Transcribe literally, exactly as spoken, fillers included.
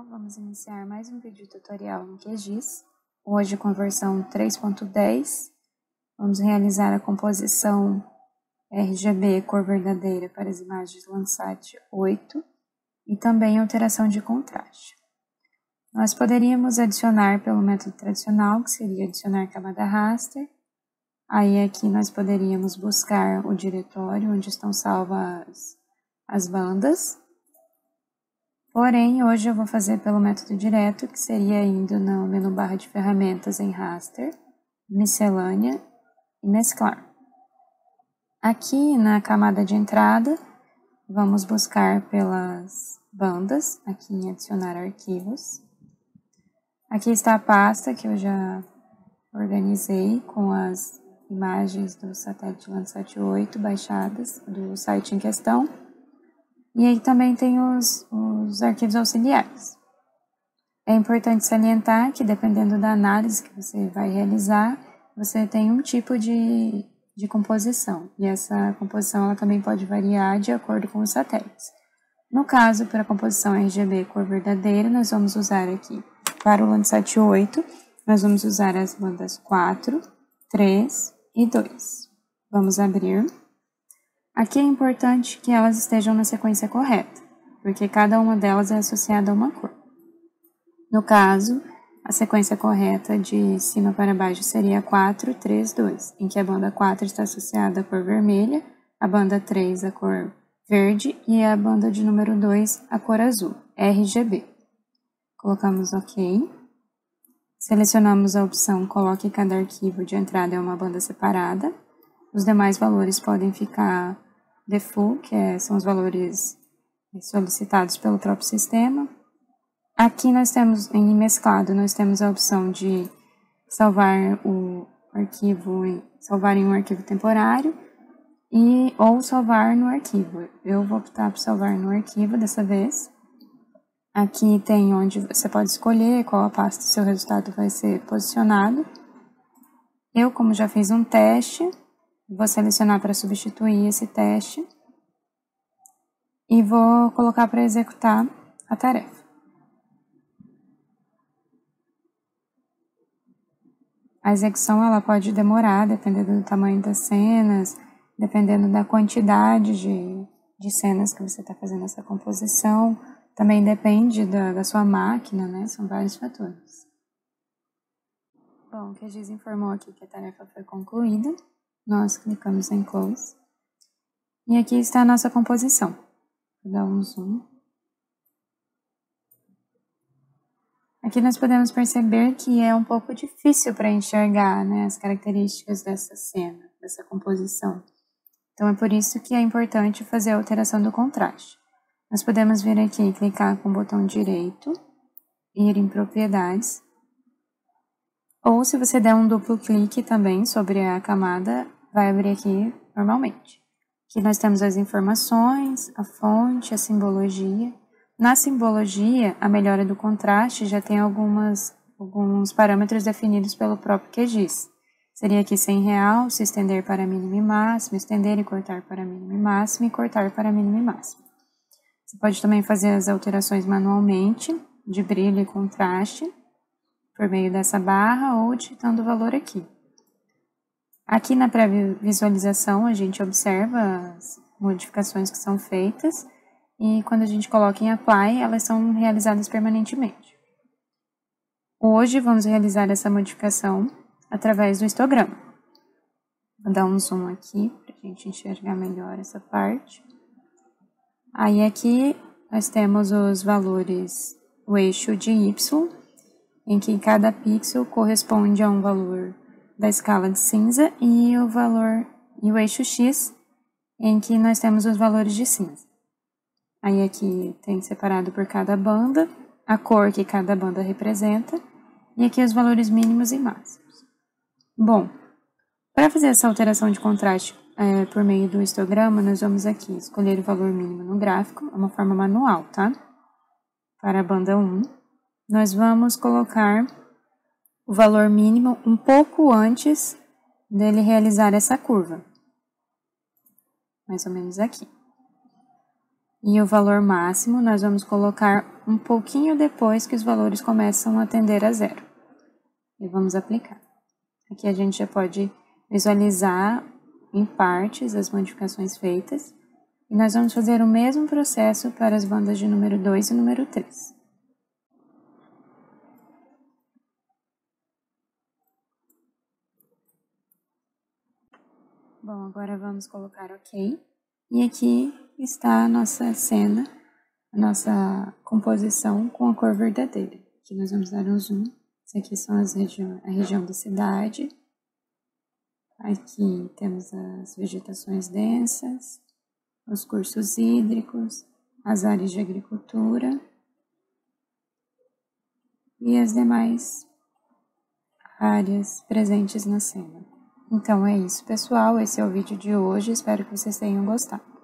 Vamos iniciar mais um vídeo tutorial no Q G I S, hoje com a versão três ponto dez. Vamos realizar a composição R G B cor verdadeira para as imagens Landsat oito e também alteração de contraste. Nós poderíamos adicionar pelo método tradicional, que seria adicionar camada raster. Aí aqui nós poderíamos buscar o diretório onde estão salvas as bandas. Porém, hoje eu vou fazer pelo método direto, que seria indo no menu barra de ferramentas em raster, miscelânea e mesclar. Aqui na camada de entrada, vamos buscar pelas bandas, aqui em adicionar arquivos. Aqui está a pasta que eu já organizei com as imagens do satélite Landsat oito baixadas do site em questão. E aí também tem os, os arquivos auxiliares. É importante salientar que dependendo da análise que você vai realizar, você tem um tipo de, de composição. E essa composição ela também pode variar de acordo com os satélites. No caso, para a composição R G B cor verdadeira, nós vamos usar aqui, para o Landsat oito, nós vamos usar as bandas quatro, três e dois. Vamos abrir. Aqui é importante que elas estejam na sequência correta, porque cada uma delas é associada a uma cor. No caso, a sequência correta de cima para baixo seria quatro, três, dois, em que a banda quatro está associada à cor vermelha, a banda três à cor verde e a banda de número dois à cor azul, R G B. Colocamos OK. Selecionamos a opção Coloque cada arquivo de entrada em uma banda separada. Os demais valores podem ficar default, que é, são os valores solicitados pelo próprio sistema. Aqui nós temos, em mesclado, nós temos a opção de salvar o arquivo, em, salvar em um arquivo temporário e, ou salvar no arquivo. Eu vou optar por salvar no arquivo dessa vez. Aqui tem onde você pode escolher qual a pasta seu resultado vai ser posicionado. Eu, como já fiz um teste, vou selecionar para substituir esse teste e vou colocar para executar a tarefa. A execução ela pode demorar, dependendo do tamanho das cenas, dependendo da quantidade de, de cenas que você está fazendo essa composição. Também depende da, da sua máquina, né? São vários fatores. Bom, o Q G I S informou aqui que a tarefa foi concluída. Nós clicamos em Close. E aqui está a nossa composição. Vou dar um zoom. Aqui nós podemos perceber que é um pouco difícil para enxergar, né, as características dessa cena, dessa composição. Então é por isso que é importante fazer a alteração do contraste. Nós podemos vir aqui e clicar com o botão direito, ir em propriedades. Ou se você der um duplo clique também sobre a camada, vai abrir aqui normalmente. Aqui nós temos as informações, a fonte, a simbologia. Na simbologia, a melhora do contraste já tem algumas, alguns parâmetros definidos pelo próprio Q G I S. Seria aqui cem real, se estender para mínimo e máximo, estender e cortar para mínimo e máximo e cortar para mínimo e máximo. Você pode também fazer as alterações manualmente, de brilho e contraste, por meio dessa barra ou digitando o valor aqui. Aqui na pré-visualização a gente observa as modificações que são feitas e quando a gente coloca em Apply, elas são realizadas permanentemente. Hoje vamos realizar essa modificação através do histograma. Vou dar um zoom aqui para a gente enxergar melhor essa parte. Aí aqui nós temos os valores, o eixo de Y, em que cada pixel corresponde a um valor da escala de cinza, e o valor e o eixo X, em que nós temos os valores de cinza. Aí aqui tem separado por cada banda, a cor que cada banda representa, e aqui os valores mínimos e máximos. Bom, para fazer essa alteração de contraste é, por meio do histograma, nós vamos aqui escolher o valor mínimo no gráfico, é uma forma manual, tá? Para a banda um, nós vamos colocar o valor mínimo um pouco antes dele realizar essa curva. Mais ou menos aqui. E o valor máximo nós vamos colocar um pouquinho depois que os valores começam a tender a zero. E vamos aplicar. Aqui a gente já pode visualizar em partes as modificações feitas. E nós vamos fazer o mesmo processo para as bandas de número dois e número três. Bom, agora vamos colocar OK. E aqui está a nossa cena, a nossa composição com a cor verdadeira. Aqui nós vamos dar um zoom. Isso aqui são as regi a região da cidade. Aqui temos as vegetações densas, os cursos hídricos, as áreas de agricultura e as demais áreas presentes na cena. Então é isso, pessoal. Esse é o vídeo de hoje. Espero que vocês tenham gostado.